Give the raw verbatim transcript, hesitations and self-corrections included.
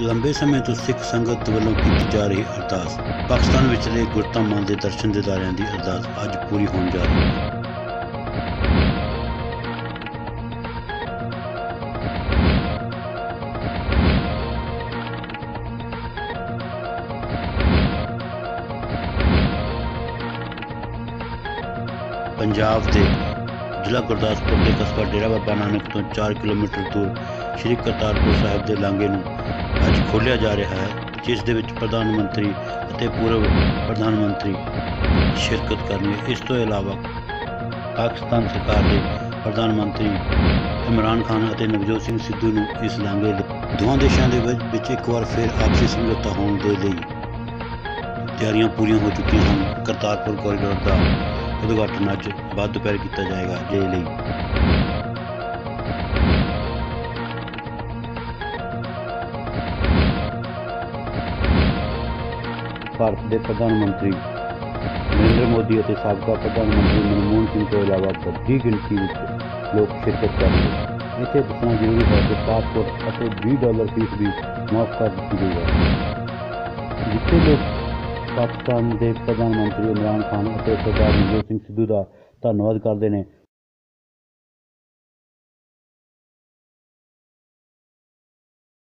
ਲੰਬੇ ਸਮੇਂ ਤੋਂ ਸਿੱਖ ਸੰਗਤ ਵੱਲੋਂ ਕੀਤੀ ਜਾ ਰਹੀ ਅਰਦਾਸ ਪਾਕਿਸਤਾਨ ਵਿਚਲੇ ਗੁਰਤਾ ਮਾਂ ਦੇ ਦਰਸ਼ਨ ਦੀਦਾਰਿਆਂ ਦੀ ਅਰਦਾਸ ਅੱਜ ਪੂਰੀ ਹੋਣ ਜਾ ਰਹੀ ਹੈ। पंजाब के जिला गुरदासपुर के कस्बा डेरा बाबा नानक तो चार किलोमीटर दूर श्री करतारपुर साहिब के लांघे अज खोलिया जा रहा है, जिस दे विच प्रधानमंत्री और पूर्व प्रधानमंत्री शिरकत करनगे। इस तो इलावा पाकिस्तान सरकार के प्रधानमंत्री इमरान खान और नवजोत सिंह सिद्धू ने इस लांघे दोवां देशों के विच एक बार फिर आपसी समझौता होने के लिए तैयारियां पूरी हो चुकी हैं। करतारपुर कॉरीडोर का उद्घाटन अज बाद दोपहर किया जाएगा। जे ਲਈ भारत के प्रधानमंत्री नरेंद्र मोदी और साबका प्रधानमंत्री मनमोहन सिंह तो इलावा बड़ी गिनती में लोग शिरकत करेंगे। इसे दसना जरूरी है कि पासपोर्ट और बीस डॉलर फीस भी माफ कर दी गई है। जिथे लोग पाकिस्तान के प्रधानमंत्री इमरान खान और सरदार नवजोत सिंह सिद्धू का धन्यवाद करते हैं,